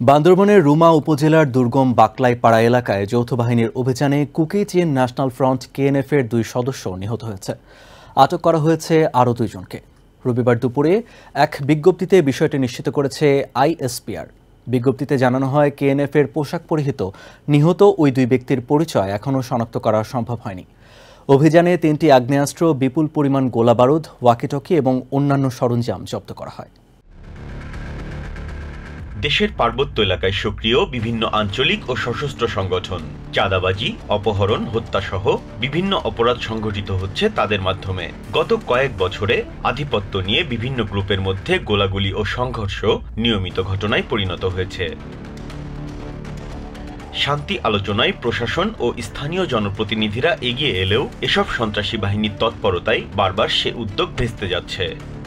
বান্দরবানের রুমা উপজেলার দুর্গম বাকলাইপাড়া এলাকায় যৌথ বাহিনীর অভিযানে কুকি চিন ন্যাশনাল ফ্রন্ট কেএনএফ-এর 2 সদস্য নিহত হয়েছে। আটক করা হয়েছে আরও 2 জনকে। রবিবার দুপুরে এক বিজ্ঞপ্তিতে বিষয়টি নিশ্চিত করেছে আইএসপিআর। বিজ্ঞপ্তিতে জানানো হয়, কেএনএফ-এর পোশাক পরিহিত নিহত ওই 2 ব্যক্তির পরিচয় এখনও শনাক্ত করা সম্ভব হয়নি। অভিযানে 3টি আগ্নেয়াস্ত্র, বিপুল পরিমাণ গোলাবারুদ, ওয়াকিটকি এবং অন্যান্য সরঞ্জাম জব্দ করা হয়। দেশের পার্বত্য এলাকায় সক্রিয় বিভিন্ন আঞ্চলিক ও সশস্ত্র সংগঠন চাঁদাবাজি, অপহরণ, হত্যাসহ বিভিন্ন অপরাধ সংঘটিত হচ্ছে তাদের মাধ্যমে। গত কয়েক বছরে আধিপত্য নিয়ে বিভিন্ন গ্রুপের মধ্যে গোলাগুলি ও সংঘর্ষ নিয়মিত ঘটনায় পরিণত হয়েছে। শান্তি আলোচনায় প্রশাসন ও স্থানীয় জনপ্রতিনিধিরা এগিয়ে এলেও এসব সন্ত্রাসী বাহিনীর তৎপরতায় বারবার সে উদ্যোগ ভেস্তে যাচ্ছে।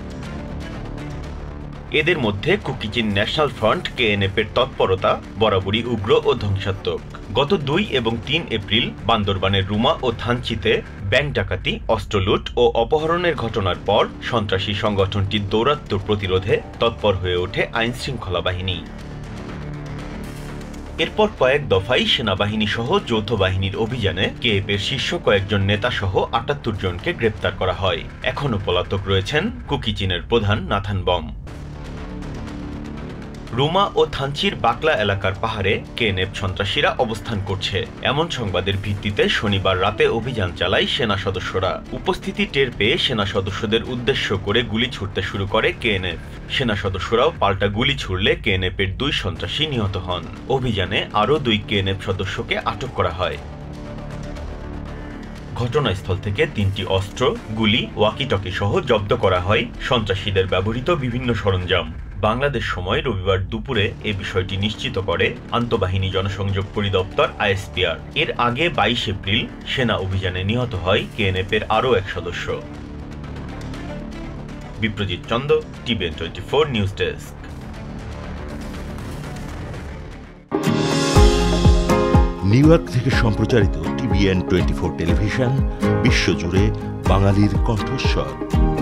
এদের মধ্যে কুকি চিন ন্যাশনাল ফ্রন্ট কেএনএফ-এর তৎপরতা বরাবরই উগ্র ও ধ্বংসাত্মক। গত 2 এবং 3 এপ্রিল বান্দরবানের রুমা ও থানচিতে ব্যাংক ডাকাতি, অস্ত্রলুট ও অপহরণের ঘটনার পর সন্ত্রাসী সংগঠনটির দৌরাত্ম্য প্রতিরোধে তৎপর হয়ে ওঠে আইনশৃঙ্খলা বাহিনী। এরপর কয়েক দফায় সেনাবাহিনী সহ যৌথ বাহিনীর অভিযানে কেএফ-এর শীর্ষ কয়েকজন নেতা সহ 78 জনকে গ্রেপ্তার করা হয়। এখনও পলাতক রয়েছেন কুকি চিনের প্রধান নাথান বম। রুমা ও থানচির বাকলা এলাকার পাহাড়ে কেএনএফ সন্ত্রাসীরা অবস্থান করছে এমন সংবাদের ভিত্তিতে শনিবার রাতে অভিযান চালায় সেনা সদস্যরা। উপস্থিতি টের পেয়ে সেনা সদস্যদের উদ্দেশ্য করে গুলি ছুড়তে শুরু করে কেএনএফ। সেনা সদস্যরাও পাল্টা গুলি ছুড়লে কেএনএফ-এর 2 সন্ত্রাসী নিহত হন। অভিযানে আরও 2 কেএনএফ সদস্যকে আটক করা হয়। ঘটনাস্থল থেকে 3টি অস্ত্র, গুলি, ওয়াকিটকি সহ জব্দ করা হয় সন্ত্রাসীদের ব্যবহৃত বিভিন্ন সরঞ্জাম। বাংলাদেশ সময় রবিবার দুপুরে এ বিষয়টি নিশ্চিত করে আন্তঃবাহিনী জনসংযোগ পরিদপ্তর আইএসপিআর। এর আগে 22 এপ্রিল সেনা অভিযানে নিহত হয় কেএনএফ-এর আরও 1 সদস্য। Biprajit Chanda, TVN 24 news desk. New York থেকে সম্প্রচারিত টিভিএন 24 টেলিভিশন বিশ্বজুড়ে বাঙালির কণ্ঠস্বর।